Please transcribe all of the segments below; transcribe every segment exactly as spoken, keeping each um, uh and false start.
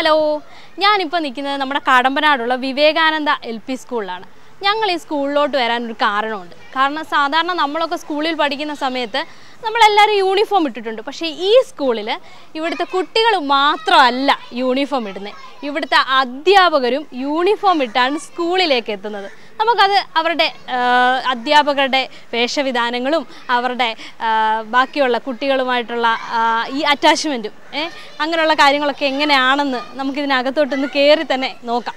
Hello, ഞാനിപ്പോൾ നിൽക്കുന്നത് നമ്മുടെ കടമ്പനാടുള്ള വിവേകാനന്ദ എൽ പി സ്കൂളിലാണ്. ഞങ്ങൾ ഈ സ്കൂളിലോട്ട് വരാനൊരു കാരണമുണ്ട്. കാരണം സാധാരണ നമ്മളൊക്കെ സ്കൂളിൽ പഠിക്കുന്ന സമയത്ത് നമ്മളെല്ലാവരും യൂണിഫോം ഇട്ടിട്ടുണ്ട്. പക്ഷേ ഈ സ്കൂളിൽ ഇവിടുത്തെ കുട്ടികൾ മാത്രമല്ല യൂണിഫോം ഇടുന്നത്, ഇവിടുത്തെ അധ്യാപകരും യൂണിഫോം ഇട്ടാണ് സ്കൂളിലേക്ക് എത്തുന്നത്. നമുക്കത് അവരുടെ അധ്യാപകരുടെ വേഷവിധാനങ്ങളും അവരുടെ ബാക്കിയുള്ള കുട്ടികളുമായിട്ടുള്ള ഈ അറ്റാച്ച്മെൻറ്റും അങ്ങനെയുള്ള കാര്യങ്ങളൊക്കെ എങ്ങനെയാണെന്ന് നമുക്കിതിനകത്തോട്ടൊന്ന് കയറി തന്നെ നോക്കാം.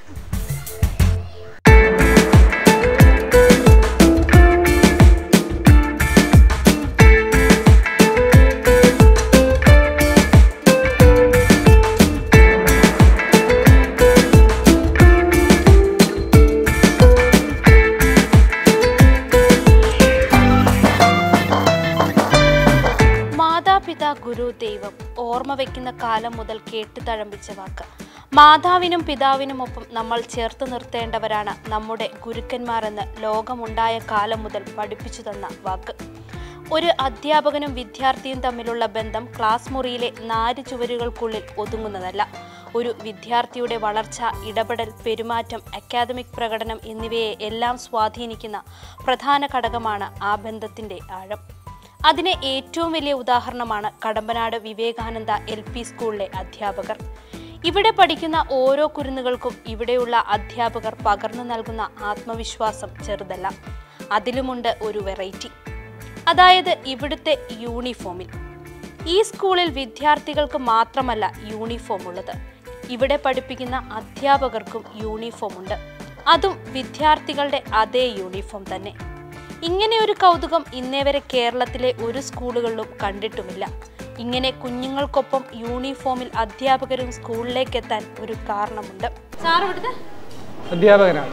മാതാപിതാ ഗുരു ദൈവം ഓർമ്മ വയ്ക്കുന്ന കാലം മുതൽ കേട്ടു തഴമ്പിച്ച വാക്ക്. മാതാവിനും പിതാവിനുമൊപ്പം നമ്മൾ ചേർത്ത് നിർത്തേണ്ടവരാണ് നമ്മുടെ ഗുരുക്കന്മാരെന്ന് ലോകമുണ്ടായ കാലം മുതൽ പഠിപ്പിച്ചു തന്ന വാക്ക്. ഒരു അധ്യാപകനും വിദ്യാർത്ഥിയും തമ്മിലുള്ള ബന്ധം ക്ലാസ് മുറിയിലെ നാല് ചുവരുകൾക്കുള്ളിൽ ഒതുങ്ങുന്നതല്ല. ഒരു വിദ്യാർത്ഥിയുടെ വളർച്ച, ഇടപെടൽ, പെരുമാറ്റം, അക്കാദമിക് പ്രകടനം എന്നിവയെ എല്ലാം സ്വാധീനിക്കുന്ന പ്രധാന ഘടകമാണ് ആ ബന്ധത്തിൻ്റെ ആഴം. അതിന് ഏറ്റവും വലിയ ഉദാഹരണമാണ് കടമ്പനാട് വിവേകാനന്ദ എൽ പി സ്കൂളിലെ അധ്യാപകർ. ഇവിടെ പഠിക്കുന്ന ഓരോ കുരുന്നുകൾക്കും ഇവിടെയുള്ള അധ്യാപകർ പകർന്നു നൽകുന്ന ആത്മവിശ്വാസം ചെറുതല്ല. അതിലുമുണ്ട് ഒരു വെറൈറ്റി, അതായത് ഇവിടുത്തെ യൂണിഫോമിൽ. ഈ സ്കൂളിൽ വിദ്യാർത്ഥികൾക്ക് മാത്രമല്ല യൂണിഫോം ഉള്ളത്, ഇവിടെ പഠിപ്പിക്കുന്ന അധ്യാപകർക്കും യൂണിഫോം ഉണ്ട്. അതും വിദ്യാർത്ഥികളുടെ അതേ യൂണിഫോം തന്നെ. ഇങ്ങനെ ഒരു കൗതുകം ഇന്നേ വരെ കേരളത്തിലെ ഒരു സ്കൂളുകളിലും കണ്ടിട്ടുമില്ല. ഇങ്ങനെ കുഞ്ഞുങ്ങൾക്കൊപ്പം യൂണിഫോമിൽ അധ്യാപകരും സ്കൂളിലേക്ക് എത്താൻ ഒരു കാരണമുണ്ട്. സാർ ഇവിടുത്തെ അധ്യാപകനാണ്.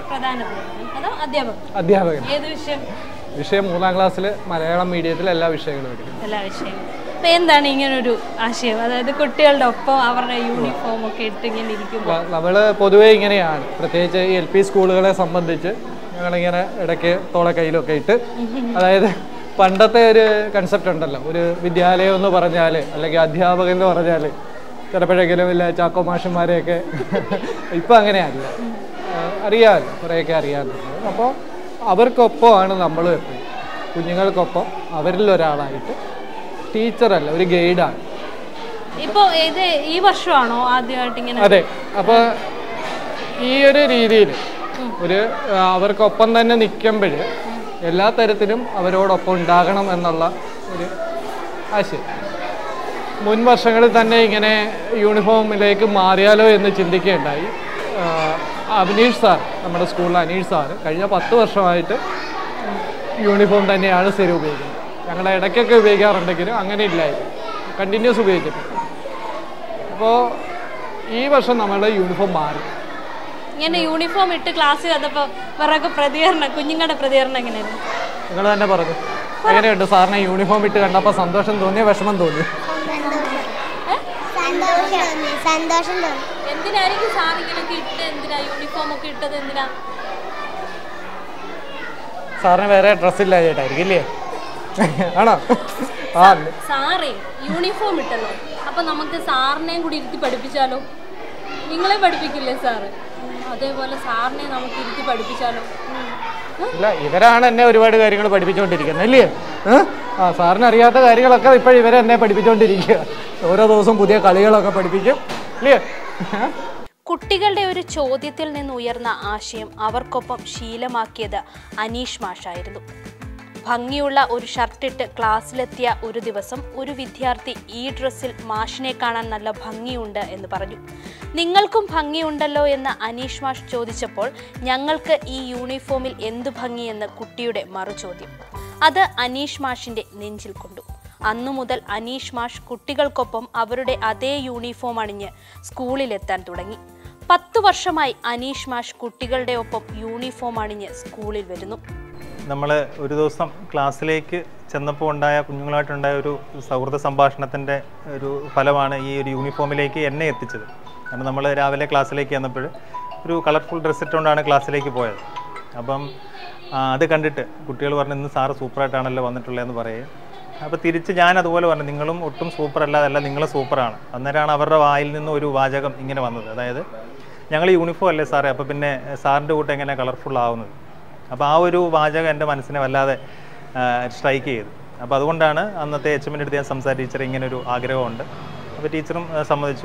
അധ്യാപകൻ. ഏത് വിഷയം? വിഷയം മൂന്നാം ക്ലാസ്സിൽ മലയാളം മീഡിയത്തിൽ എല്ലാ വിഷയങ്ങളും എടുക്കും. എല്ലാ വിഷയങ്ങളും. അപ്പൊ എന്താണ് ഇങ്ങനൊരു ആശയം? അതായത് കുട്ടികളുടെ ഒപ്പം അവരുടെ യൂണിഫോം ഒക്കെ ഇട്ട് ഇങ്ങനെ ഇരിക്കുമ്പോൾ നമ്മള് പൊതുവെ ഇങ്ങനെയാണ്, പ്രത്യേകിച്ച് ഈ എൽ പി സ്കൂളുകളെ സംബന്ധിച്ച് ഞങ്ങളിങ്ങനെ ഇടയ്ക്ക് തോളെ കയ്യിലൊക്കെ ഇട്ട്, അതായത് പണ്ടത്തെ ഒരു കൺസെപ്റ്റ് ഉണ്ടല്ലോ, ഒരു വിദ്യാലയം എന്ന് പറഞ്ഞാൽ അല്ലെങ്കിൽ അധ്യാപകൻ എന്ന് പറഞ്ഞാൽ ചിലപ്പോഴെങ്കിലും ഇല്ല ചാക്കോ മാഷന്മാരെയൊക്കെ ഇപ്പം അങ്ങനെയല്ല, അറിയാമല്ലോ, കുറേയൊക്കെ അറിയാറുണ്ട്. അപ്പോൾ അവർക്കൊപ്പമാണ് നമ്മൾ എപ്പോഴും, കുഞ്ഞുങ്ങൾക്കൊപ്പം അവരിൽ ഒരാളായിട്ട്, ടീച്ചറല്ല ഒരു ഗൈഡാണ്. ഇപ്പോൾ ഇത് ഈ വർഷമാണോ ആദ്യമായിട്ട് ഇങ്ങനെ? അതെ. അപ്പോൾ ഈ ഒരു രീതിയിൽ ഒരു അവർക്കൊപ്പം തന്നെ നിൽക്കുമ്പോൾ എല്ലാ തരത്തിലും അവരോടൊപ്പം ഉണ്ടാകണം എന്നുള്ള ഒരു ആശയം. മുൻ വർഷങ്ങളിൽ തന്നെ ഇങ്ങനെ യൂണിഫോമിലേക്ക് മാറിയാലോ എന്ന് ചിന്തിക്കുകയുണ്ടായി. അനീഷ് സാർ, നമ്മുടെ സ്കൂളിലെ അനീഷ് സാർ കഴിഞ്ഞ പത്ത് വർഷമായിട്ട് യൂണിഫോം തന്നെയാണ് സ്ഥിരം ഉപയോഗിക്കുന്നത്. ഞങ്ങളുടെ ഇടയ്ക്കൊക്കെ ഉപയോഗിക്കാറുണ്ടെങ്കിലും അങ്ങനെ ഇല്ലായിരുന്നു, കണ്ടിന്യൂസ് ഉപയോഗിച്ചിട്ട്. അപ്പോൾ ഈ വർഷം നമ്മൾ യൂണിഫോം മാറി. ഇങ്ങനെ യൂണിഫോം ഇട്ട് ക്ലാസ് ചെയ്തപ്പോൾ വേറെ പ്രതികരണം, കുഞ്ഞുങ്ങളുടെ പ്രതികരണം എങ്ങനെയായിരുന്നു? നിങ്ങൾ തന്നെ പറഞ്ഞു, എങ്ങനെയുണ്ട് സാറിനെ യൂണിഫോം ഇട്ട് കണ്ടപ്പോൾ? സന്തോഷം തോന്നിയോ വിഷമം തോന്നിയോ? എന്തിനായിരിക്കും സാർ ഇങ്ങനെയൊക്കെ ഇട്ട്, എന്തിനാ യൂണിഫോം ഒക്കെ ഇട്ടത്? എന്തിനാ? സാറിന് വേറെ ഡ്രസ്സില്ല ചേട്ടായിരിക്കും ഇല്ലേ? ആണോ? ആ സാറേ യൂണിഫോം ഇട്ടല്ലോ, അപ്പൊ നമുക്ക് സാറിനെയും കൂടി ഇരുത്തി പഠിപ്പിച്ചാലോ? നിങ്ങളെ പഠിപ്പിക്കില്ലേ സാറ്? അതേപോലെ സാറിനെ നമുക്ക് ഇരുത്തി പഠിപ്പിച്ചാലോ? ഇല്ല, ഇവരാണ് എന്നെ ഒരുപാട് കാര്യങ്ങൾ പഠിപ്പിച്ചുകൊണ്ടിരിക്കുന്നത് അല്ലേ? ആ സാറിന് അറിയാത്ത കാര്യങ്ങളൊക്കെ ഇപ്പോൾ ഇവരെ എന്നെ പഠിപ്പിച്ചുകൊണ്ടിരിക്കുക. ഓരോ ദിവസവും പുതിയ കളികളൊക്കെ പഠിപ്പിക്കും അല്ലേ? കുട്ടികളുടെ ഒരു ചോദ്യത്തിൽ നിന്ന് ഉയർന്ന ആശയം അവർക്കൊപ്പം ശീലമാക്കിയത് അനീഷ് മാഷായിരുന്നു. ഭംഗിയുള്ള ഒരു ഷർട്ടിട്ട് ക്ലാസ്സിലെത്തിയ ഒരു ദിവസം ഒരു വിദ്യാർത്ഥി ഈ ഡ്രസ്സിൽ മാഷിനെ കാണാൻ നല്ല ഭംഗിയുണ്ട് എന്ന് പറഞ്ഞു. നിങ്ങൾക്കും ഭംഗിയുണ്ടല്ലോ എന്ന് അനീഷ് മാഷ് ചോദിച്ചപ്പോൾ ഞങ്ങൾക്ക് ഈ യൂണിഫോമിൽ എന്തു ഭംഗിയെന്ന് കുട്ടിയുടെ മറുചോദ്യം. അത് അനീഷ് മാഷിന്റെ നെഞ്ചിൽ കൊണ്ടു. അന്നു മുതൽ അനീഷ് മാഷ് കുട്ടികൾക്കൊപ്പം അവരുടെ അതേ യൂണിഫോം അണിഞ്ഞ് സ്കൂളിലെത്താൻ തുടങ്ങി. പത്തു വർഷമായി അനീഷ് മാഷ് കുട്ടികളുടെ ഒപ്പം യൂണിഫോം അണിഞ്ഞ് സ്കൂളിൽ വരുന്നു. നമ്മൾ ഒരു ദിവസം ക്ലാസ്സിലേക്ക് ചെന്നപ്പോൾ ഉണ്ടായ കുഞ്ഞുങ്ങളായിട്ടുണ്ടായ ഒരു സൗഹൃദ സംഭാഷണത്തിൻ്റെ ഒരു ഫലമാണ് ഈ ഒരു യൂണിഫോമിലേക്ക് എന്നെ എത്തിച്ചത്. കാരണം നമ്മൾ രാവിലെ ക്ലാസ്സിലേക്ക് ചെന്നപ്പോൾ ഒരു കളർഫുൾ ഡ്രസ്സ് ഇട്ടുകൊണ്ടാണ് ക്ലാസ്സിലേക്ക് പോയത്. അപ്പം അത് കണ്ടിട്ട് കുട്ടികൾ പറഞ്ഞു, ഇന്ന് സാറ് സൂപ്പറായിട്ടാണല്ലോ വന്നിട്ടുള്ളതെന്ന് പറയുക. അപ്പോൾ തിരിച്ച് ഞാൻ അതുപോലെ പറഞ്ഞു, നിങ്ങളും ഒട്ടും സൂപ്പർ അല്ല, അതല്ല നിങ്ങൾ സൂപ്പറാണ്. അന്നേരമാണ് അവരുടെ വായിൽ നിന്ന് ഒരു വാചകം ഇങ്ങനെ വന്നത്, അതായത് ഞങ്ങൾ യൂണിഫോം അല്ലേ സാറേ, അപ്പോൾ പിന്നെ സാറിൻ്റെ കൂട്ട് എങ്ങനെ കളർഫുൾ ആവുന്നത്. അപ്പോൾ ആ ഒരു വാചകം എൻ്റെ മനസ്സിനെ വല്ലാതെ സ്ട്രൈക്ക് ചെയ്തു. അപ്പോൾ അതുകൊണ്ടാണ് അന്നത്തെ എച്ച് എമ്മിൻ്റെ അടുത്ത് ഞാൻ സംസാരിച്ച ടീച്ചർ ഇങ്ങനെ ഒരു ആഗ്രഹമുണ്ട്. അപ്പോൾ ടീച്ചറും സമ്മതിച്ചു.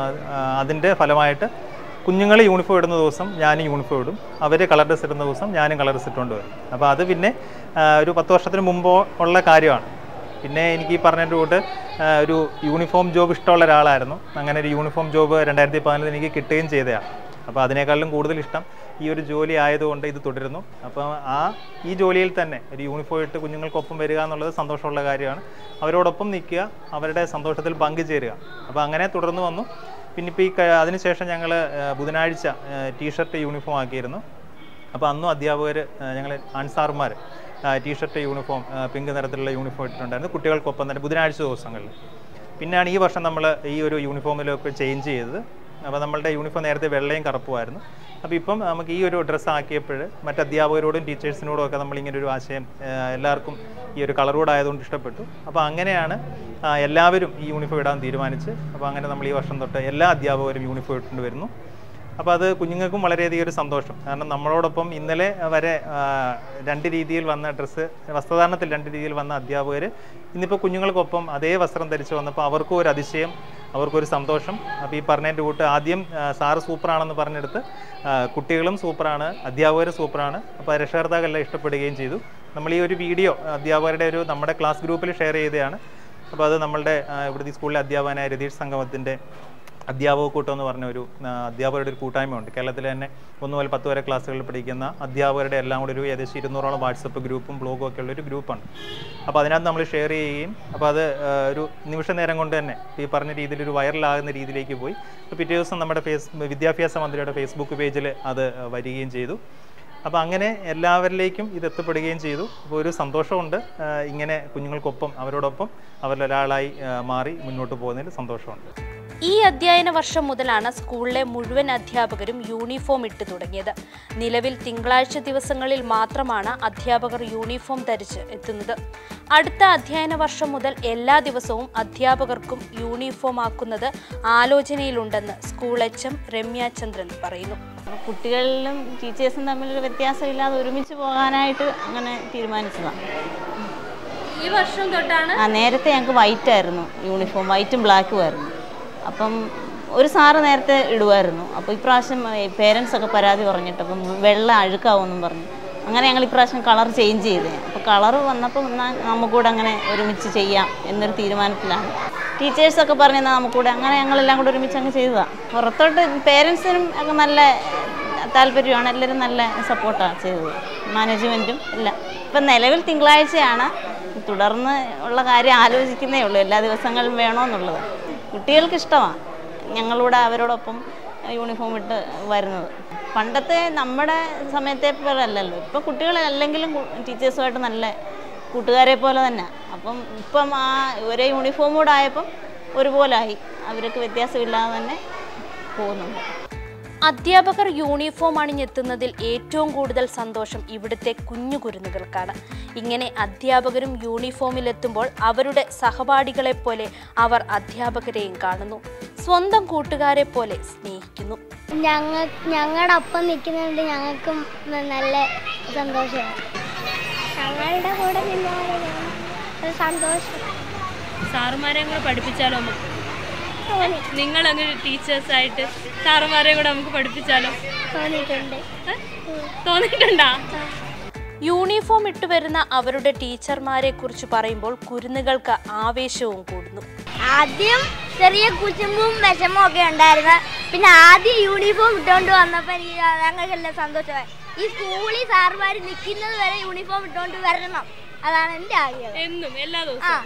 അതിൻ്റെ ഫലമായിട്ട് കുഞ്ഞുങ്ങൾ യൂണിഫോം ഇടുന്ന ദിവസം ഞാനും യൂണിഫോം ഇടും, അവർ കളർ ഡ്രസ് ഇടുന്ന ദിവസം ഞാനും കളർ ഡ്രസ് ഇട്ടുകൊണ്ട് വരും. അപ്പോൾ അത് പിന്നെ ഒരു പത്ത് വർഷത്തിന് മുമ്പ് ഉള്ള കാര്യമാണ്. പിന്നെ എനിക്ക് ഈ പറഞ്ഞതിൻ്റെ കൂട്ട് ഒരു യൂണിഫോം ജോബ് ഇഷ്ടമുള്ള ഒരാളായിരുന്നു. അങ്ങനെ ഒരു യൂണിഫോം ജോബ് രണ്ടായിരത്തി പതിനൊന്നിൽ എനിക്ക് കിട്ടുകയും ചെയ്തതാണ്. അപ്പോൾ അതിനേക്കാളും കൂടുതൽ ഇഷ്ടം ഈ ഒരു ജോലി ആയതുകൊണ്ട് ഇത് തുടരുന്നു. അപ്പോൾ ആ ഈ ജോലിയിൽ തന്നെ ഒരു യൂണിഫോം ഇട്ട് കുഞ്ഞുങ്ങൾക്കൊപ്പം വരിക എന്നുള്ളത് സന്തോഷമുള്ള കാര്യമാണ്. അവരോടൊപ്പം നിൽക്കുക, അവരുടെ സന്തോഷത്തിൽ പങ്കുചേരുക. അപ്പോൾ അങ്ങനെ തുടർന്ന് വന്നു. പിന്നെ ഇപ്പോൾ ഈ അതിനുശേഷം ഞങ്ങൾ ബുധനാഴ്ച ടീഷർട്ട് യൂണിഫോം ആക്കിയിരുന്നു. അപ്പോൾ അന്നും അധ്യാപകർ, ഞങ്ങൾ ആൺസാർമാർ ടീഷർട്ട് യൂണിഫോം പിങ്ക് നിറത്തിലുള്ള യൂണിഫോം ഇട്ടിട്ടുണ്ടായിരുന്നു കുട്ടികൾക്കൊപ്പം തന്നെ ബുധനാഴ്ച ദിവസങ്ങളിൽ. പിന്നെയാണ് ഈ വർഷം നമ്മൾ ഈ ഒരു യൂണിഫോമിലൊക്കെ ചേഞ്ച് ചെയ്തത്. അപ്പോൾ നമ്മളുടെ യൂണിഫോം നേരത്തെ വെള്ളയും കറുപ്പുമായിരുന്നു. അപ്പോൾ ഇപ്പം നമുക്ക് ഈ ഒരു ഡ്രസ്സ് ആക്കിയപ്പോൾ മറ്റ് അധ്യാപകരോടും ടീച്ചേഴ്സിനോടും ഒക്കെ നമ്മളിങ്ങനെ ഒരു ആശയം എല്ലാവർക്കും ഈ ഒരു കളറോട് ആയതുകൊണ്ട് ഇഷ്ടപ്പെട്ടു. അപ്പോൾ അങ്ങനെയാണ് എല്ലാവരും ഈ യൂണിഫോം ഇടാൻ തീരുമാനിച്ച്. അപ്പോൾ അങ്ങനെ നമ്മൾ ഈ വർഷം തൊട്ട് എല്ലാ അധ്യാപകരും യൂണിഫോം ഇട്ടുകൊണ്ട് വരുന്നു. അപ്പോൾ അത് കുഞ്ഞുങ്ങൾക്കും വളരെയധികം ഒരു സന്തോഷം. കാരണം നമ്മളോടൊപ്പം ഇന്നലെ വരെ രണ്ട് രീതിയിൽ വന്ന ഡ്രസ്സ്, വസ്ത്രധാരണത്തിൽ രണ്ട് രീതിയിൽ വന്ന അധ്യാപകർ ഇന്നിപ്പോൾ കുഞ്ഞുങ്ങൾക്കൊപ്പം അതേ വസ്ത്രം ധരിച്ച് വന്നപ്പോൾ അവർക്കും ഒരു അതിശയം, അവർക്കൊരു സന്തോഷം. അപ്പോൾ ഈ പറഞ്ഞതിൻ്റെ കൂട്ട് ആദ്യം സാറ് സൂപ്പറാണെന്ന് പറഞ്ഞെടുത്ത് കുട്ടികളും സൂപ്പറാണ്, അധ്യാപകരും സൂപ്പറാണ്. അപ്പോൾ രക്ഷകർത്താക്കളെല്ലാം ഇഷ്ടപ്പെടുകയും ചെയ്തു. നമ്മൾ ഈ ഒരു വീഡിയോ അധ്യാപകരുടെ ഒരു നമ്മുടെ ക്ലാസ് ഗ്രൂപ്പിൽ ഷെയർ ചെയ്തതാണ്. അപ്പോൾ അത് നമ്മളുടെ ഇവിടുത്തെ സ്കൂളിലെ അധ്യാപകനായ രതീഷ് സംഗമത്തിൻ്റെ അധ്യാപക കൂട്ടം എന്ന് പറഞ്ഞ ഒരു അധ്യാപകരുടെ ഒരു കൂട്ടായ്മയുണ്ട്. കേരളത്തിൽ തന്നെ ഒന്ന് മുതൽ പത്ത് വരെ ക്ലാസ്സുകളിൽ പഠിക്കുന്ന അധ്യാപകരുടെ എല്ലാം കൂടി ഒരു ഏകദേശം ഇരുന്നൂറോളം വാട്സപ്പ് ഗ്രൂപ്പും ബ്ലോഗും ഒക്കെ ഉള്ളൊരു ഗ്രൂപ്പാണ്. അപ്പോൾ അതിനകത്ത് നമ്മൾ ഷെയർ ചെയ്യുകയും അപ്പോൾ അത് ഒരു നിമിഷ നേരം കൊണ്ട് തന്നെ ഈ പറഞ്ഞ രീതിയിൽ ഒരു വൈറലാകുന്ന രീതിയിലേക്ക് പോയി. അപ്പോൾ പിറ്റേ ദിവസം നമ്മുടെ ഫേസ് വിദ്യാഭ്യാസ മന്ത്രിയുടെ ഫേസ്ബുക്ക് പേജിൽ അത് വരികയും ചെയ്തു. അപ്പോൾ അങ്ങനെ എല്ലാവരിലേക്കും ഇത് എത്തപ്പെടുകയും ചെയ്തു. അപ്പോൾ ഒരു സന്തോഷമുണ്ട്. ഇങ്ങനെ കുഞ്ഞുങ്ങൾക്കൊപ്പം അവരോടൊപ്പം അവരിലൊരാളായി മാറി മുന്നോട്ട് പോകുന്നതിൽ സന്തോഷമുണ്ട്. ഈ അധ്യയന വർഷം മുതലാണ് സ്കൂളിലെ മുഴുവൻ അധ്യാപകരും യൂണിഫോം ഇട്ട് തുടങ്ങിയത്. നിലവിൽ തിങ്കളാഴ്ച ദിവസങ്ങളിൽ മാത്രമാണ് അധ്യാപകർ യൂണിഫോം ധരിച്ച് എത്തുന്നത്. അടുത്ത അധ്യയന വർഷം മുതൽ എല്ലാ ദിവസവും അധ്യാപകർക്കും യൂണിഫോം ആക്കുന്നത് ആലോചനയിലുണ്ടെന്ന് school H M Ramya Chandran പറയുന്നു. കുട്ടികളിലും ടീച്ചേഴ്സും തമ്മിലൊരു വ്യത്യാസമില്ലാതെ ഒരുമിച്ച് പോകാനായിട്ട് അങ്ങനെ തീരുമാനിച്ചതാണ്. ഈ വർഷം തൊട്ടാണ്. ആ നേരത്തെ ഞങ്ങൾക്ക് വൈറ്റ് ആയിരുന്നു യൂണിഫോം, വൈറ്റും ബ്ലാക്കും ആയിരുന്നു. അപ്പം ഒരു സാറ് നേരത്തെ ഇടുമായിരുന്നു. അപ്പോൾ ഇപ്രാവശ്യം പേരൻസ് ഒക്കെ പരാതി പറഞ്ഞിട്ട് അപ്പം വെള്ള അഴുക്കാവുമെന്നും പറഞ്ഞു. അങ്ങനെ ഞങ്ങൾ ഇപ്രാവശ്യം കളർ ചേഞ്ച് ചെയ്തേ. അപ്പോൾ കളർ വന്നപ്പോൾ എന്നാൽ നമുക്കൂടെ അങ്ങനെ ഒരുമിച്ച് ചെയ്യാം എന്നൊരു തീരുമാനത്തിലാണ്. ടീച്ചേഴ്സൊക്കെ പറഞ്ഞാൽ നമുക്കൂടെ അങ്ങനെ ഞങ്ങളെല്ലാം കൂടെ ഒരുമിച്ച് അങ്ങ് ചെയ്തതാണ്. പുറത്തോട്ട് പേരൻസിനും ഒക്കെ നല്ല താല്പര്യമാണ്, എല്ലാവരും നല്ല സപ്പോർട്ടാണ് ചെയ്തത്, മാനേജ്മെൻറ്റും എല്ലാം. ഇപ്പം നിലവിൽ തിങ്കളാഴ്ചയാണ്, തുടർന്ന് ഉള്ള കാര്യം ആലോചിക്കുന്നേ ഉള്ളൂ എല്ലാ ദിവസങ്ങളും വേണമെന്നുള്ളത്. കുട്ടികൾക്ക് ഇഷ്ടമാണ് ഞങ്ങളൂടെ അവരോടൊപ്പം യൂണിഫോം ഇട്ട് വരുന്നത്. പണ്ടത്തെ നമ്മുടെ സമയത്തെ പോലെ അല്ലല്ലോ. ഇപ്പം കുട്ടികളല്ലെങ്കിലും ടീച്ചേഴ്സുമായിട്ട് നല്ല കൂട്ടുകാരെ പോലെ തന്നെ. അപ്പം ഇപ്പം ആ ഒരേ യൂണിഫോം കൂടെ ആയപ്പം ഒരുപോലായി, അവർക്ക് വ്യത്യാസമില്ലാതെ തന്നെ പോകുന്നുണ്ട്. അധ്യാപകർ യൂണിഫോം അണിഞ്ഞെത്തുന്നതിൽ ഏറ്റവും കൂടുതൽ സന്തോഷം ഇവിടുത്തെ കുഞ്ഞു കുരുന്നുകൾക്കാണ്. ഇങ്ങനെ അധ്യാപകരും യൂണിഫോമിലെത്തുമ്പോൾ അവരുടെ സഹപാഠികളെ പോലെ അവർ അധ്യാപകരെയും കാണുന്നു, സ്വന്തം കൂട്ടുകാരെ പോലെ സ്നേഹിക്കുന്നു. ഞങ്ങൾ ഞങ്ങളുടെ ഒപ്പം നിൽക്കുന്നുണ്ട്, ഞങ്ങൾക്കും നല്ല സന്തോഷമാണ്. ഞങ്ങളുടെ കൂടെ നിന്ന സന്തോഷം. സാറുമാരെ കൂടെ പഠിപ്പിച്ചാലോ നമുക്ക്? നിങ്ങളങ്ങ് ടീച്ചേഴ്സായിട്ട് സാറുമാരെ കൂടെ നമുക്ക് പഠിപ്പിച്ചാലോ? തോന്നിയിട്ടുണ്ട്. തോന്നിയിട്ടുണ്ടാ? യൂണിഫോം ഇട്ടുവരുന്ന അവരുടെ ടീച്ചർമാരെ കുറിച്ച് പറയുമ്പോൾ കുരുന്നുകൾക്ക് ആവേശവും കൂടുന്നു. ആദ്യം ചെറിയ കുശുമ്പും വിഷമവും ഒക്കെ ഉണ്ടായിരുന്നു. പിന്നെ ആദ്യം യൂണിഫോം ഇട്ടുകൊണ്ട് വന്നപ്പോൾ എനിക്ക് ഞങ്ങൾക്കെല്ലാം സന്തോഷമായി. ഈ സ്കൂളിൽ സാറുമാർ നിൽക്കുന്നത് വരെ യൂണിഫോം ഇട്ടുകൊണ്ട് വരണം, അതാണ് എൻ്റെ ആഗ്രഹം. എന്നും എല്ലാ ദിവസവും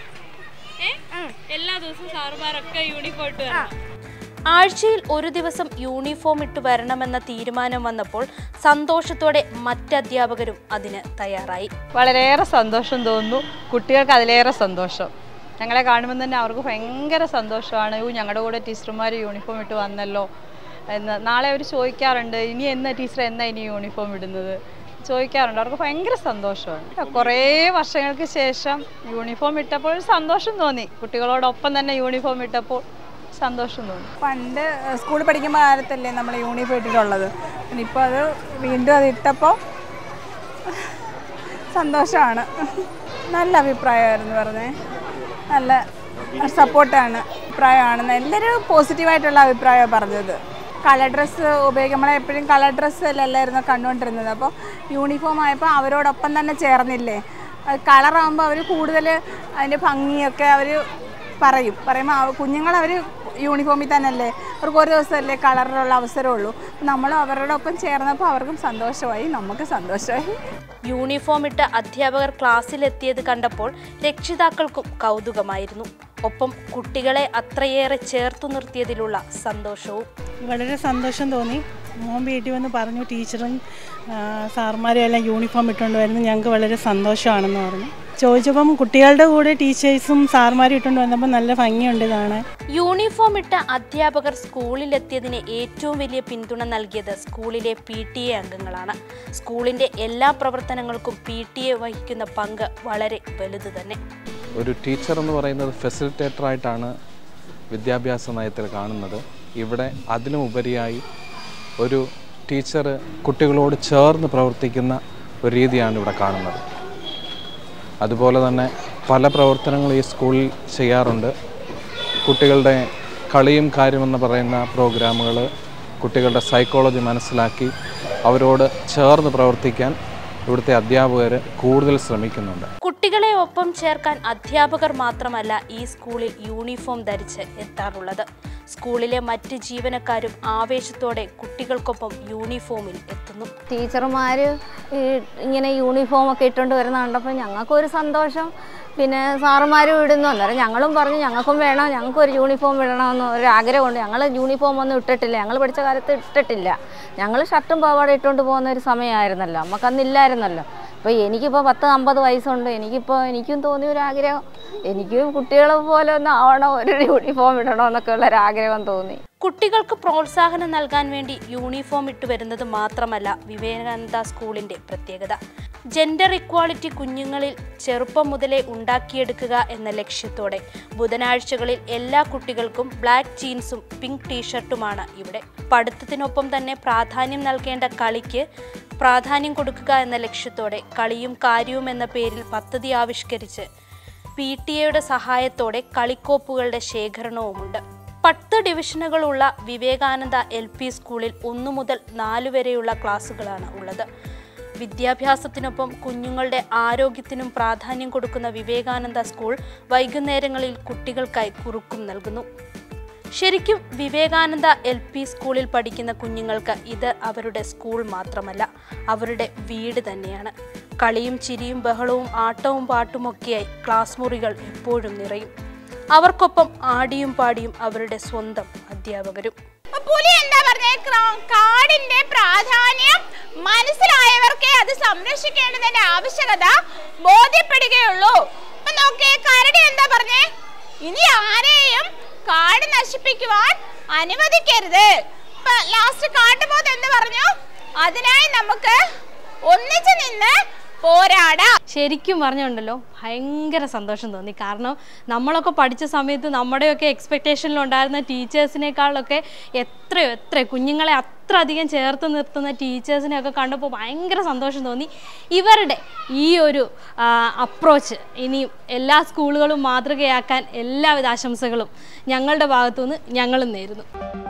എല്ലാ ദിവസവും സാറുമാരൊക്കെ യൂണിഫോം ഇട്ട് വരണം. ആഴ്ചയിൽ ഒരു ദിവസം യൂണിഫോം ഇട്ട് വരണമെന്ന തീരുമാനം വന്നപ്പോൾ സന്തോഷത്തോടെ മറ്റധ്യാപകരും അതിന് തയ്യാറായി. വളരെയേറെ സന്തോഷം തോന്നുന്നു. കുട്ടികൾക്ക് അതിലേറെ സന്തോഷം. ഞങ്ങളെ കാണുമ്പോൾ തന്നെ അവർക്ക് ഭയങ്കര സന്തോഷമാണ്. യൂ ഞങ്ങളുടെ കൂടെ ടീച്ചർമാർ യൂണിഫോം ഇട്ട് വന്നല്ലോ എന്ന്. നാളെ അവർ ചോദിക്കാറുണ്ട്, ഇനി എന്നാ ടീച്ചർ എന്നാ ഇനി യൂണിഫോം ഇടുന്നത്. ചോദിക്കാറുണ്ട്. അവർക്ക് ഭയങ്കര സന്തോഷമാണ്. കുറേ വർഷങ്ങൾക്ക് ശേഷം യൂണിഫോം ഇട്ടപ്പോൾ ഒരു സന്തോഷം തോന്നി. കുട്ടികളോടൊപ്പം തന്നെ യൂണിഫോം ഇട്ടപ്പോൾ സന്തോഷം തോന്നി. പണ്ട് സ്കൂളിൽ പഠിക്കുമ്പോൾ കാലത്തല്ലേ നമ്മൾ യൂണിഫോം ഇട്ടിട്ടുള്ളത്. ഇനിയിപ്പോൾ അത് വീണ്ടും അത് ഇട്ടപ്പോൾ സന്തോഷമാണ്. നല്ല അഭിപ്രായമായിരുന്നു പറഞ്ഞേ. നല്ല സപ്പോർട്ടാണ്, അഭിപ്രായമാണ്. എല്ലാവരും പോസിറ്റീവായിട്ടുള്ള അഭിപ്രായമാണ് പറഞ്ഞത്. കളർ ഡ്രസ്സ് ഉപയോഗിക്കും. നമ്മളെപ്പോഴും കളർ ഡ്രസ്സ് അല്ലായിരുന്നു കണ്ടുകൊണ്ടിരുന്നത്. അപ്പോൾ യൂണിഫോം ആയപ്പോൾ അവരോടൊപ്പം തന്നെ ചേർന്നില്ലേ. കളറാകുമ്പോൾ അവർ കൂടുതൽ അതിൻ്റെ ഭംഗിയൊക്കെ അവർ പറയും. പറയുമ്പോൾ കുഞ്ഞുങ്ങൾ അവർ യൂണിഫോമിൽ തന്നെയല്ലേ, അവർക്ക് ഒരു ദിവസമല്ലേ കളറിലുള്ള അവസരമുള്ളൂ. നമ്മൾ അവരോടൊപ്പം ചേർന്നപ്പോൾ അവർക്കും സന്തോഷമായി, നമുക്ക് സന്തോഷമായി. യൂണിഫോം ഇട്ട് അധ്യാപകർ ക്ലാസ്സിലെത്തിയത് കണ്ടപ്പോൾ രക്ഷിതാക്കൾക്കും കൗതുകമായിരുന്നു. ഒപ്പം കുട്ടികളെ അത്രയേറെ ചേർത്തു നിർത്തിയതിലുള്ള സന്തോഷവും. വളരെ സന്തോഷം തോന്നി. മോൻ വീട്ടിൽ വന്ന് പറഞ്ഞു ടീച്ചറും സാർമാരും എല്ലാം യൂണിഫോം ഇട്ടുകൊണ്ട് വരുന്നത് ഞങ്ങൾക്ക് വളരെ സന്തോഷമാണെന്ന് പറഞ്ഞു. ചോദിച്ചപ്പം കുട്ടികളുടെ കൂടെ ടീച്ചേഴ്സും സാർമാരും ഇട്ടുകൊണ്ട് വന്നപ്പോൾ നല്ല ഭംഗിയുണ്ട് കാണാൻ. യൂണിഫോം ഇട്ട അധ്യാപകർ സ്കൂളിലെത്തിയതിന് ഏറ്റവും വലിയ പിന്തുണ നൽകിയത് സ്കൂളിലെ പി ടി എ അംഗങ്ങളാണ്. സ്കൂളിൻ്റെ എല്ലാ പ്രവർത്തനങ്ങൾക്കും പി ടി എ വഹിക്കുന്ന പങ്ക് വളരെ വലുത് തന്നെ. ഒരു ടീച്ചർ എന്ന് പറയുന്നത് ഫെസിലിറ്റേറ്ററായിട്ടാണ് വിദ്യാഭ്യാസ നയത്തിൽ കാണുന്നത്. ഇവിടെ അതിനുപരിയായി ഒരു ടീച്ചർ കുട്ടികളോട് ചേർന്ന് പ്രവർത്തിക്കുന്ന ഒരു രീതിയാണ് ഇവിടെ കാണുന്നത്. അതുപോലെ തന്നെ പല പ്രവർത്തനങ്ങളും ഈ സ്കൂളിൽ ചെയ്യാറുണ്ട്. കുട്ടികളുടെ കളിയും കാര്യമെന്ന് പറയുന്ന പ്രോഗ്രാമുകൾ കുട്ടികളുടെ സൈക്കോളജി മനസ്സിലാക്കി അവരോട് ചേർന്ന് പ്രവർത്തിക്കാൻ ഇവിടുത്തെ അധ്യാപകർ കൂടുതൽ ശ്രമിക്കുന്നുണ്ട്. കുട്ടികളെ ഒപ്പം ചേർക്കാൻ അധ്യാപകർ മാത്രമല്ല ഈ സ്കൂളിൽ യൂണിഫോം ധരിച്ച് എത്താറുള്ളത്. സ്കൂളിലെ മറ്റ് ജീവനക്കാരും ആവേശത്തോടെ കുട്ടികൾക്കൊപ്പം യൂണിഫോമിൽ എത്തുന്നു. ടീച്ചർമാർ ഇങ്ങനെ യൂണിഫോമൊക്കെ ഇട്ടുകൊണ്ട് വരുന്ന കണ്ടപ്പോൾ ഞങ്ങൾക്കൊരു സന്തോഷം. പിന്നെ സാറുമാരും ഇടുന്നു. അന്നേരം ഞങ്ങളും പറഞ്ഞു ഞങ്ങൾക്കും വേണം, ഞങ്ങൾക്കൊരു യൂണിഫോം ഇടണമെന്ന് ഒരു ആഗ്രഹമുണ്ട്. ഞങ്ങൾ യൂണിഫോം ഒന്നും ഇട്ടിട്ടില്ല, ഞങ്ങൾ പഠിച്ച കാലത്ത് ഇട്ടിട്ടില്ല. ഞങ്ങൾ ഷർട്ടും പാവാട ഇട്ടുകൊണ്ട് പോകുന്ന ഒരു സമയമായിരുന്നല്ലോ, നമുക്കന്നില്ലായിരുന്നല്ലോ. അപ്പോൾ എനിക്കിപ്പോൾ പത്ത് അമ്പത് വയസ്സുണ്ട്. എനിക്കിപ്പോൾ എനിക്കും തോന്നിയൊരാഗ്രഹം, എനിക്കും കുട്ടികളെ പോലെ ഒന്ന് ആവണം, ഒരു യൂണിഫോം ഇടണമെന്നൊക്കെ ഉള്ളൊരാഗ്രഹം തോന്നി. കുട്ടികൾക്ക് പ്രോത്സാഹനം നൽകാൻ വേണ്ടി യൂണിഫോം ഇട്ടു വരുന്നത് മാത്രമല്ല വിവേകാനന്ദ സ്കൂളിൻ്റെ പ്രത്യേകത. ജെൻഡർ ഇക്വാളിറ്റി കുഞ്ഞുങ്ങളിൽ ചെറുപ്പം മുതലേ ഉണ്ടാക്കിയെടുക്കുക എന്ന ലക്ഷ്യത്തോടെ ബുധനാഴ്ചകളിൽ എല്ലാ കുട്ടികൾക്കും ബ്ലാക്ക് ജീൻസും പിങ്ക് ടീഷർട്ടുമാണ് ഇവിടെ. പഠിത്തത്തിനൊപ്പം തന്നെ പ്രാധാന്യം നൽകേണ്ട കളിക്ക് പ്രാധാന്യം കൊടുക്കുക എന്ന ലക്ഷ്യത്തോടെ കളിയും കാര്യവും എന്ന പേരിൽ പദ്ധതി ആവിഷ്കരിച്ച് പി ടി എയുടെ സഹായത്തോടെ കളിക്കോപ്പുകളുടെ ശേഖരണവുമുണ്ട്. പത്ത് ഡിവിഷനുകളുള്ള വിവേകാനന്ദ എൽ പി സ്കൂളിൽ ഒന്നു മുതൽ നാലു വരെയുള്ള ക്ലാസ്സുകളാണ് ഉള്ളത്. വിദ്യാഭ്യാസത്തിനൊപ്പം കുഞ്ഞുങ്ങളുടെ ആരോഗ്യത്തിനും പ്രാധാന്യം കൊടുക്കുന്ന വിവേകാനന്ദ സ്കൂൾ വൈകുന്നേരങ്ങളിൽ കുട്ടികൾക്കായി കുറുക്കും നൽകുന്നു. ശരിക്കും വിവേകാനന്ദ എൽ പി സ്കൂളിൽ പഠിക്കുന്ന കുഞ്ഞുങ്ങൾക്ക് ഇത് അവരുടെ സ്കൂൾ മാത്രമല്ല, അവരുടെ വീട് തന്നെയാണ്. കളിയും ചിരിയും ബഹളവും ആട്ടവും പാട്ടുമൊക്കെയായി ക്ലാസ് മുറികൾ എപ്പോഴും നിറയും. അവർക്കൊപ്പം ആടിയും പാടിയും അവരുടെ സ്വന്തം അധ്യാപകരും. പുലി എന്താ പറഞ്ഞേ? കാടിന്റെ പ്രാധാന്യം മനസ്സിലായവർക്കേ അത് സംരക്ഷിക്കേണ്ടതിന്റെ ആവശ്യകത ബോധ്യപ്പെടുകയുള്ളൂ. അപ്പൊ നോക്കിയേ, കരടി എന്താ പറഞ്ഞേ? ഇനി ആരെയും കാട് നശിപ്പിക്കുവാൻ അനുവദിക്കരുത്. ഇപ്പൊ ലാസ്റ്റ് കാട്ടുപോത്ത് എന്ത് പറഞ്ഞു? അതിനായി നമുക്ക് ഒന്നിച്ചു നിന്ന് പോരാടാം. ശരിക്കും പറഞ്ഞുണ്ടല്ലോ ഭയങ്കര സന്തോഷം തോന്നി. കാരണം നമ്മളൊക്കെ പഠിച്ച സമയത്ത് നമ്മുടെയൊക്കെ എക്സ്പെക്റ്റേഷനിലുണ്ടായിരുന്ന ടീച്ചേഴ്സിനേക്കാളൊക്കെ എത്രയോ എത്ര കുഞ്ഞുങ്ങളെ അത്ര അധികം ചേർത്ത് നിർത്തുന്ന ടീച്ചേഴ്സിനെയൊക്കെ കണ്ടപ്പോൾ ഭയങ്കര സന്തോഷം തോന്നി. ഇവരുടെ ഈ ഒരു അപ്രോച്ച് ഇനിയും എല്ലാ സ്കൂളുകളും മാതൃകയാക്കാൻ എല്ലാവിധ ആശംസകളും ഞങ്ങളുടെ ഭാഗത്തുനിന്ന് ഞങ്ങളും നേരുന്നു.